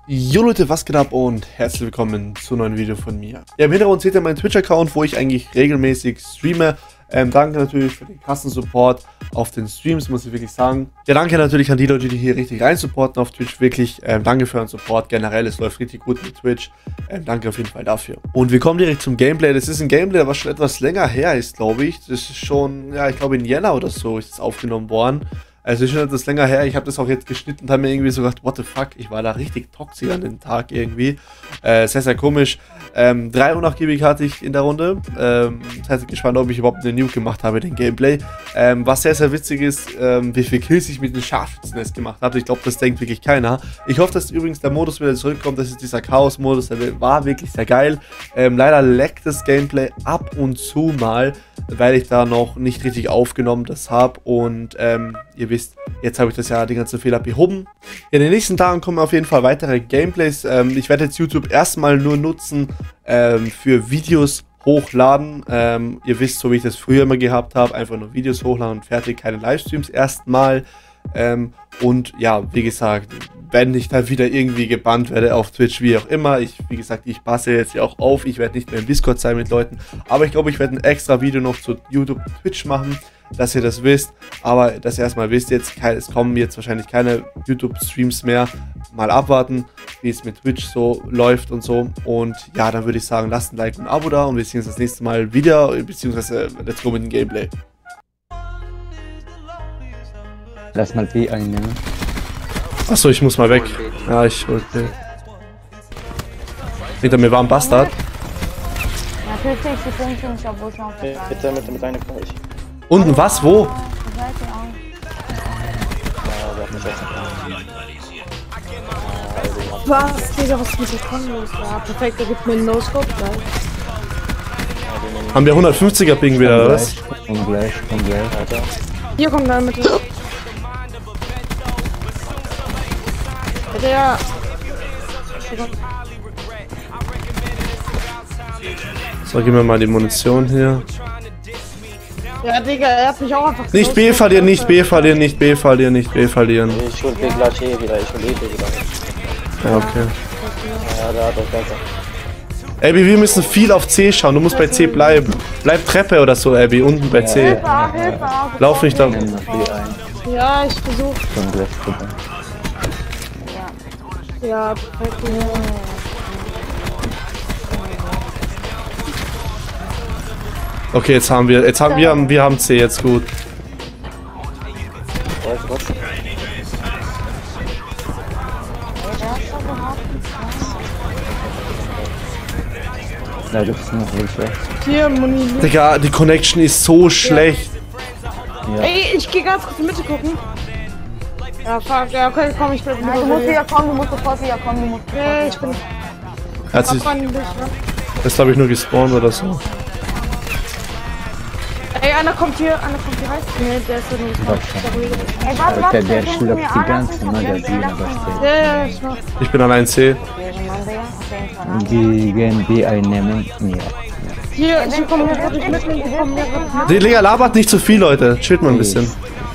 Jo Leute, was geht ab und herzlich willkommen zu einem neuen Video von mir. Ja, im Hintergrund seht ihr meinen Twitch-Account, wo ich eigentlich regelmäßig streame. Danke natürlich für den krassen Support auf den Streams, muss ich wirklich sagen. Ja, danke natürlich an die Leute, die hier richtig rein supporten auf Twitch, wirklich. Danke für euren Support generell, es läuft richtig gut mit Twitch. Danke auf jeden Fall dafür. Und wir kommen direkt zum Gameplay. Das ist ein Gameplay, was schon etwas länger her ist, glaube ich. Das ist schon, ja, ich glaube in Jänner oder so ist es aufgenommen worden. Also ist schon etwas länger her, ich habe das auch jetzt geschnitten und habe mir irgendwie so gedacht, what the fuck, ich war da richtig toxisch an dem Tag irgendwie. Sehr, sehr komisch. 3 unnachgiebig hatte ich in der Runde. Das heißt, gespannt, ob ich überhaupt eine Nuke gemacht habe, den Gameplay. Was sehr, sehr witzig ist, wie viele Kills ich mit dem Scharfschützennest gemacht habe. Ich glaube, das denkt wirklich keiner. Ich hoffe, dass übrigens der Modus wieder zurückkommt. Das ist dieser Chaos-Modus, der war wirklich sehr geil. Leider leckt das Gameplay ab und zu mal, weil ich da noch nicht richtig aufgenommen das habe. Und ihr wisst, jetzt habe ich das ja die ganzen Fehler behoben. In den nächsten Tagen kommen auf jeden Fall weitere Gameplays. Ich werde jetzt YouTube erstmal nur nutzen für Videos hochladen. Ihr wisst, so wie ich das früher immer gehabt habe, einfach nur Videos hochladen und fertig, keine Livestreams erstmal. Und ja, wie gesagt, wenn ich da wieder irgendwie gebannt werde auf Twitch, wie auch immer. Wie gesagt, ich passe jetzt ja auch auf. Ich werde nicht mehr im Discord sein mit Leuten. Aber ich glaube, ich werde ein extra Video noch zu YouTube und Twitch machen, dass ihr das wisst. Aber dass ihr erstmal wisst, jetzt es kommen jetzt wahrscheinlich keine YouTube-Streams mehr. Mal abwarten, wie es mit Twitch so läuft und so. Und ja, dann würde ich sagen, lasst ein Like und ein Abo da. Und wir sehen uns das nächste Mal wieder. Beziehungsweise let's go mit dem Gameplay. Lass mal B einnehmen. Achso, ich muss mal weg. Ja, ich wollte. Hinter mir war ein Bastard. Natürlich kriegst du Punkte nicht, obwohl ich noch auf der Seite. Bitte mit einer Kurs. Unten was? Wo? Ja, wir hatten das Was? Digga, was ist mit der Con los? Ja, perfekt, da gibt mir einen No-Scope gleich. Haben wir 150er Ping wieder, oder was? Komm gleich. Alter. Hier kommt da mit. Der. So, gib mir mal die Munition hier. Ja, Digga, er hat mich auch einfach. Nicht B verlieren, nicht B verlieren, nicht B verlieren, nicht B verlieren. Ich hol B gleich hier wieder, ich hol E wieder. Ja, okay. Ja, da hat das Ganze. Abby, wir müssen viel auf C schauen, du musst bei C bleiben. Bleib Treppe oder so, Abby, unten bei C. Hilfe. Lauf nicht da. Nimm noch B ein. Ja, ich versuch. Komm gleich vorbei. Ja, perfekt. Okay, wir haben C, jetzt gut. Da gibt's noch welche. Hier, Muni. Digga, die Connection ist so schlecht. Ja. Ey, ich geh ganz kurz in die Mitte gucken. Ja, fuck, ja, okay, komm, ich bleib Du musst wieder kommen, du musst sofort wieder kommen, Ja, ich bin. Hat sich, Abwandern, ne? das glaube ich nur gespawnt oder so. Ey, einer kommt hier rein. Nee, der ist ja nur gespawnt. Ey, Alter, warte, der schleppt die ganze Magazin aber Ja, ich mach. Ich bin allein C. Die gehen B einnehmen. Ja. Hier kommen wir wirklich mit. Hier kommen wir mit. Die Digga, labert nicht zu viel, Leute. Chillt mal ein bisschen.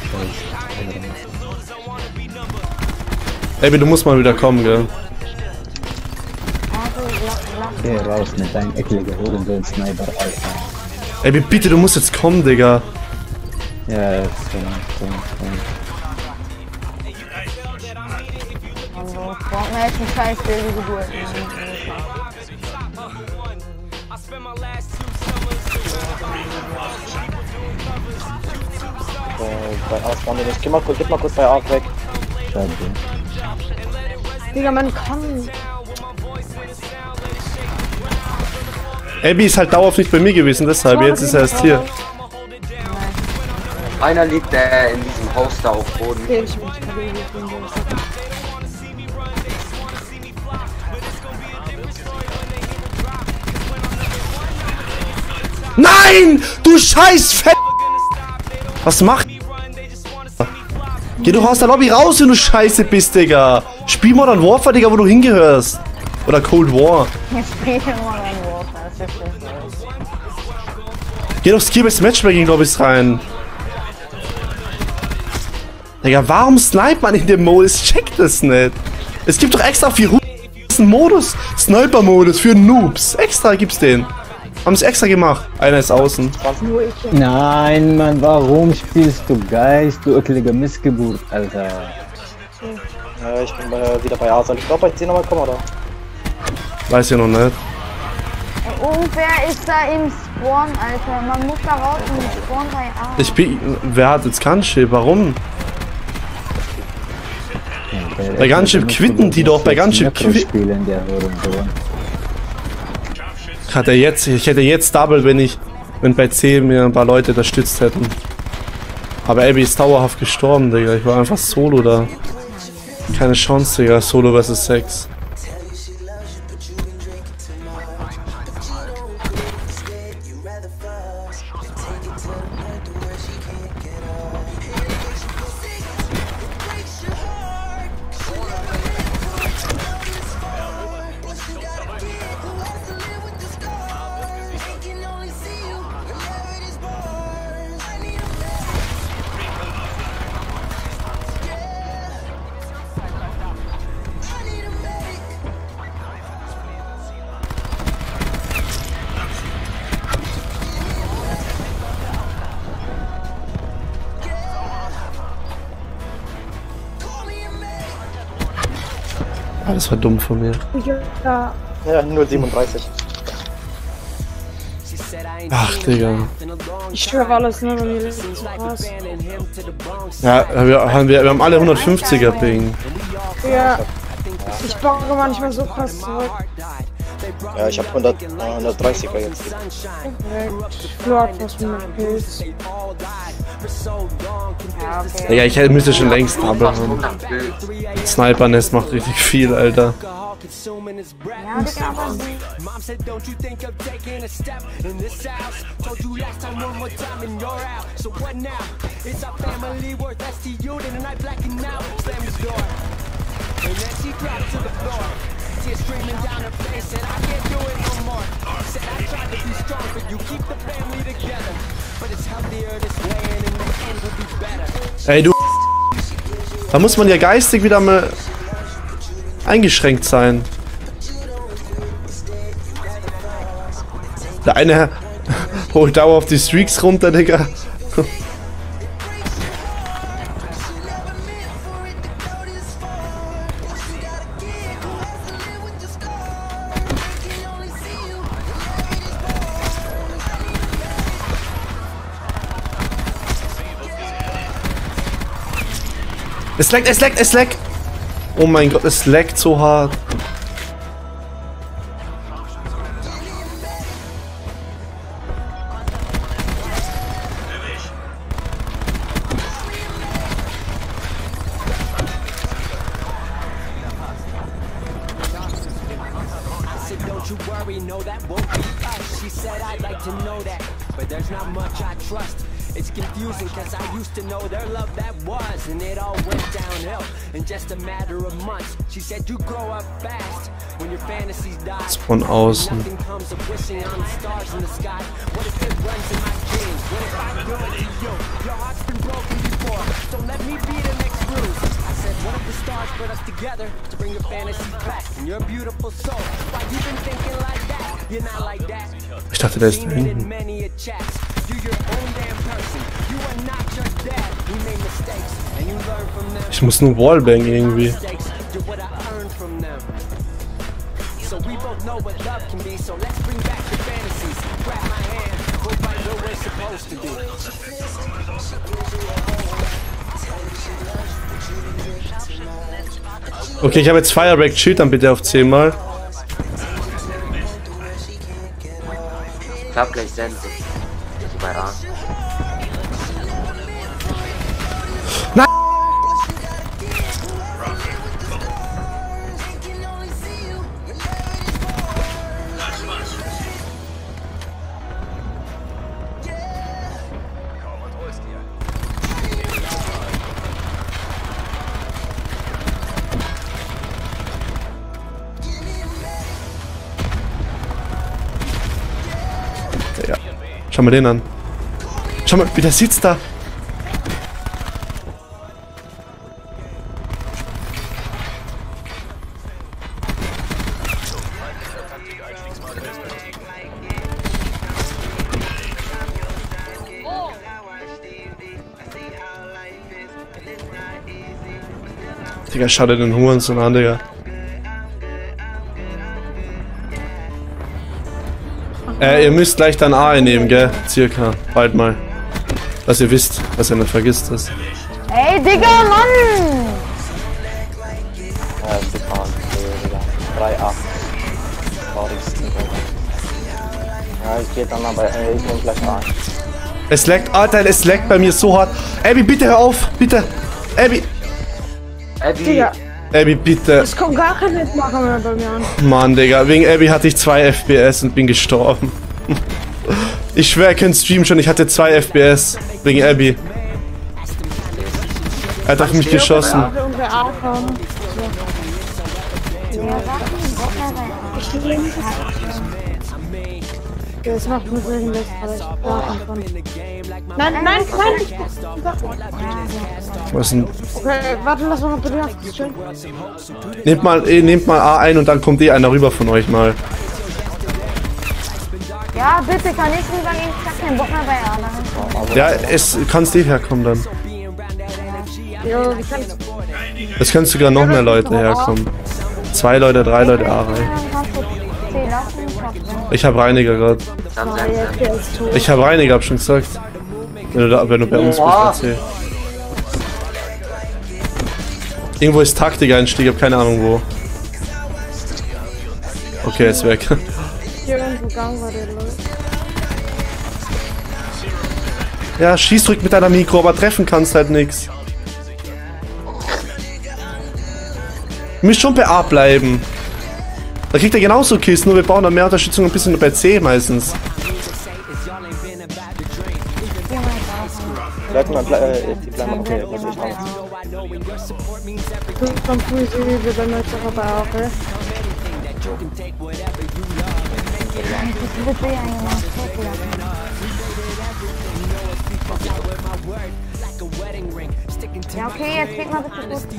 Abby, du musst mal wieder kommen, gell? Geh raus mit deinem ekligen Hurensohn Sniper, Alter. Abby, bitte, du musst jetzt kommen, Digga. Ja, komm. Na, ist ein scheiß wilde Geburt. Bei A spawn wir nicht. Gib mal kurz bei A weg. Schade. Digga, man kann. Abby ist halt dauerhaft nicht bei mir gewesen, deshalb. Jetzt ist er erst hier. Einer liegt in diesem Haus da auf Boden. Okay, ich bin nicht. Nein! Du scheiß Fett! Was macht? Geh doch aus der Lobby raus, wenn du scheiße bist, Digga! Spiel Modern Warfare, Digga, wo du hingehörst! Oder Cold War. Jetzt spielt er mal ein Warfare, das ist schlecht. Geh doch Skill-Based Matchmaking, glaube ich, rein. Digga, warum sniped man in dem Mode? Ich check das nicht. Es gibt doch extra 4 Runden. ein Modus. Sniper-Modus für Noobs. Extra gibt's den. Haben es extra gemacht. Einer ist außen. Nein, Mann, warum spielst du Geist, du eklige Missgeburt, Alter? Ich bin wieder bei A. Soll ich glaube, ich sehe nochmal kommen, oder? Weiß ich noch nicht. Irgendwer ist da im Spawn, Alter. Man muss da raus in den Spawn bei A. Wer hat jetzt Gunship? Warum? Bei Gunship quitten die doch. Bei Gunship quitten. Ich hätte jetzt Double, wenn bei C mir ein paar Leute unterstützt hätten. Aber Abby ist dauerhaft gestorben, Digga. Ich war einfach solo da. Keine Chance, Digga. Solo vs 6. Das war dumm von mir. Ja. Ja, 0,37. Ach, Digga. Ich schwöre alles, ne, bei mir ist es so krass. Ja, wir haben alle 150er Ping. Ja. Ich bocke manchmal so krass zurück. Ja, ich hab 130er jetzt. Flo hat was mit meinem Pilz. Ja, okay. Digga, ich müsste schon längst Double haben. Sniper-Nest macht richtig viel, Alter. Ja, Digga, aber Ey, du. Da muss man ja geistig wieder mal eingeschränkt sein. Der eine holt dauerhaft die Streaks runter, Digga. Es leckt! Oh mein Gott, es leckt so hart. It's confusing cause I used to know their love that was, and it all went downhill in just a matter of months. She said you grow up fast when your fantasies die. Von außen. Nothing comes of wishing on the stars in the sky. What if it runs in my dreams? What if I do it to you? Your heart's been broken before, don't let me be the next bruise. I said what if the stars put us together to bring your fantasies back and your beautiful soul? Why you been thinking like that? You're not like that. Ich dachte, der ist da hinten. Ich muss nur Wallbang irgendwie. Okay, ich habe jetzt Firebreak, Shield dann bitte auf 10 Mal. Ich hab gleich Sense. Bei A. Nein! Ja. Schau mal den an. Schau mal, wie der sitzt da. Digga, schau dir den Hurensohn an, Digga. Ihr müsst gleich dann A einnehmen, gell? Circa. Bald mal. Dass ihr wisst, dass ihr nicht vergisst das. Ey, Digga, Mann! Ja, ist gefahren. Digga. 3-8. Ja, ich geh dann aber, ich nehm gleich A. Es laggt, Alter, es laggt bei mir so hart. Abby, bitte hör auf, bitte. Abby. Digga, Abby, bitte. es kommt gar kein Mitmachen mehr bei mir an. Mann, Digga, wegen Abby hatte ich 2 FPS und bin gestorben. Ich schwör, ihr könnt streamen schon, ich hatte 2 FPS. Wegen Abby. Er hat auf mich geschossen. Unsere A kommen. Das macht mir irgendwas, aber ich brauche von. Nein, nein, nein! Was denn? Okay, warte, lass mal bitte schön. Nehmt mal A ein und dann kommt einer rüber von euch mal. Ja, bitte, kann ich rübergehen? Ich hab keinen Bock mehr bei A. Ja, es kannst eh herkommen dann. Ja, wie kannst du? Es können sogar noch mehr Leute herkommen. 2 Leute, 3 Leute A rein. Ich hab Reiniger gerade. Ich hab Reiniger, hab schon gesagt. Wenn du bei uns bist, erzähl. Irgendwo ist Taktik-Einstieg, hab keine Ahnung wo. Okay, ist weg. Hier irgendwo Gang war der Leute. Ja, schieß zurück mit deiner Mikro, aber treffen kannst halt nix. Du musst schon bei A bleiben. Da kriegt er genauso Kills, nur wir brauchen dann mehr Unterstützung ein bisschen bei C meistens. Bleib mal, die bleiben okay, das ist auch. Komm, wir dann jetzt auch bei A, okay? Ja, okay, jetzt krieg mal bitte gut.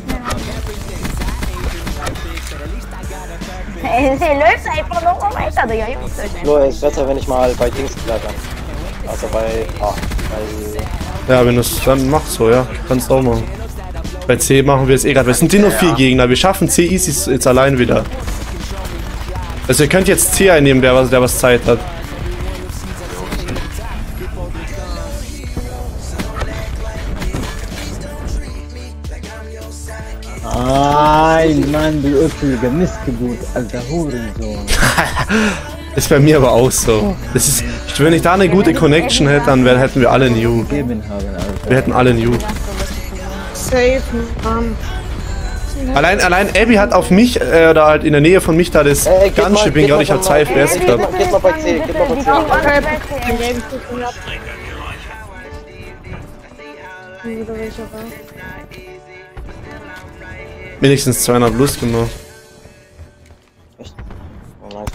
Ey, der läuft einfach noch mal weiter, Digga. Nur ist besser, wenn ich mal bei Dings bleibe. Also bei A. Ja, wenn du es dann machst, so, ja. Kannst du auch machen. Bei C machen wir es eh gerade. Wir sind nur 4 Gegner. Wir schaffen C easy jetzt allein wieder. Also ihr könnt jetzt C einnehmen, der was Zeit hat. Nein, Mann, du öffentliche Missgeburt, alter Hurensohn. Ist bei mir aber auch so. Das ist, wenn ich da eine gute Connection hätte, dann hätten wir alle New. Wir hätten alle New. Safe, Mann. Allein Abby hat auf mich, oder halt in der Nähe von mich da das Gunshipping, glaube ich, hat 2 FPS gehabt. Geht mal bei C, geht mal bei C. Wenigstens 200 Lust gemacht. Echt? Oh, nice.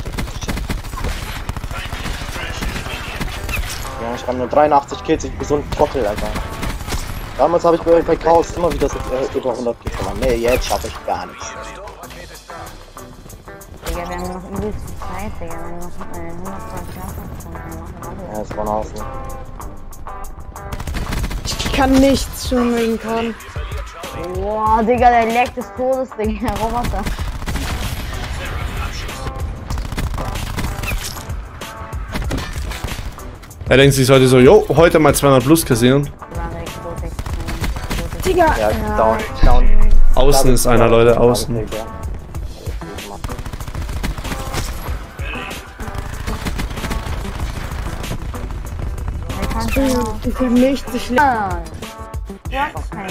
Ja, ich habe nur 83 Kills, ich bin so ein Trottel, Alter. Damals habe ich bei Chaos immer wieder so über 100 Kills gemacht. Nee, jetzt schaffe ich gar nichts. Digga, wir haben noch übelst Zeit, Digga. Wir haben noch 120 Jahre. Ja, das war außen. Ich kann nichts schon wegen Kahn. Boah, Digga, der leckt des Todes, Digga. Roboter. Er denkt sich heute so, jo, heute mal 200 plus kassieren. Digga! Ja, down. Außen ist einer, Leute, außen. Ich will nichts, ich lebe. Ja, okay.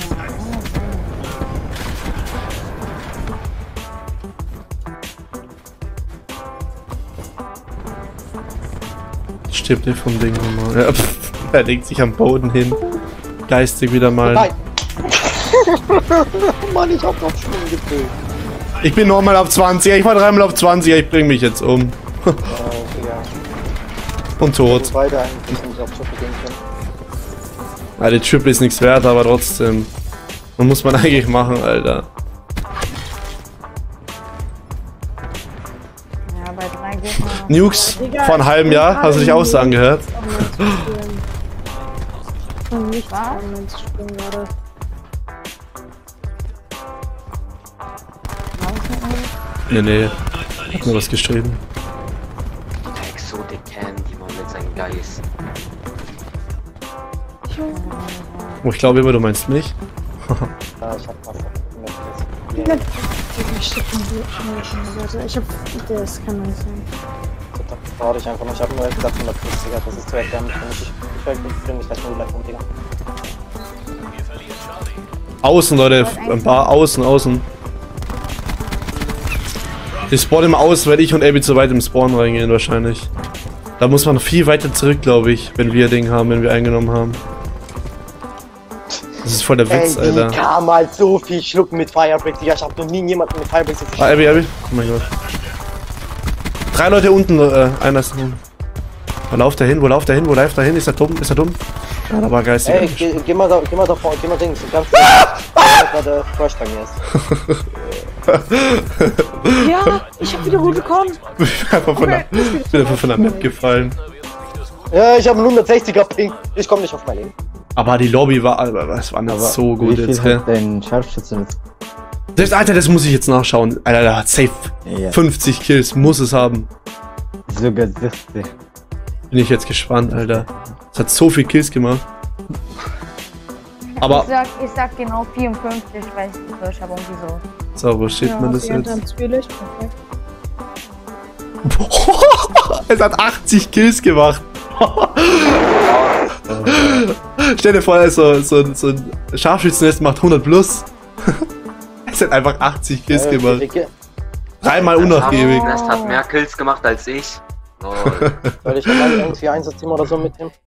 Stirbt ihr vom Ding nochmal. Ja, er legt sich am Boden hin. Geistig wieder mal. Nein! Mann, ich hab drauf Schwung gefüllt. Ich bin nochmal auf 20er, ich war 3-mal auf 20er, ich bring mich jetzt um. Ja. Und tot. Beide eigentlich nicht auf Triple gehen können. Ja, die Triple ist nichts wert, aber trotzdem. Das muss man eigentlich machen, Alter. Ja, bei 3 geht man. Nukes vor einem halben Jahr, hast du dich auch so angehört? Nicht spielen, gerade. Nee. Hat mir was geschrieben. Der Exotic Candy, man, mit seinem Geist. Oh, ich glaube immer, du meinst mich. Ja, ich hab was. Ich hab. Das kann nicht sein. Das brauche ich einfach nicht. Ich hab nur gesagt 150er. Das ist zu erklären. Ich bin nicht gleich nur live um, Digga. Außen, Leute. Ein paar außen. Ich spawn immer aus, weil ich und Abby zu weit im Spawn reingehen wahrscheinlich. Da muss man viel weiter zurück, glaube ich, wenn wir Ding haben, wenn wir eingenommen haben. Das ist voll der Witz, ey, Alter. Ich kam halt so viel schlucken mit Firebricks, Digga. Ich hab noch nie jemanden mit Firebricks geschluckt. Ah, Abby. Oh mein Gott. 3 Leute unten, einer ist unten. Wo lauft der hin? Wo läuft der hin? Ist er dumm? Ja, da war geistig. Ey, geh mal da vor, geh mal Dings. Ganz weil der Crush bei mir ist. Ja, ich hab wieder gut bekommen. Ich bin einfach von der Map gefallen. Ja, ich hab einen 160er Ping. Ich komm nicht auf mein Leben. Aber die Lobby war nicht so gut jetzt, hä? Dein Scharfschütze mit. Selbst, Alter, das muss ich jetzt nachschauen. Alter, der hat safe 50 Kills, muss es haben. Sogar 60. Bin ich jetzt gespannt, Alter. Das hat so viel Kills gemacht. Aber. Ich sag genau 54, weil ich Deutsch habe irgendwie so. So, wo steht man das jetzt? Perfekt. Es hat 80 Kills gemacht. Stell dir vor, so ein Scharfschützennest macht 100 plus. Es hat einfach 80 Kills gemacht. Dreimal unnachgiebig. Das hat mehr Kills gemacht als ich. Soll ich mal irgendwie Einsatzteam oder so mitnehmen?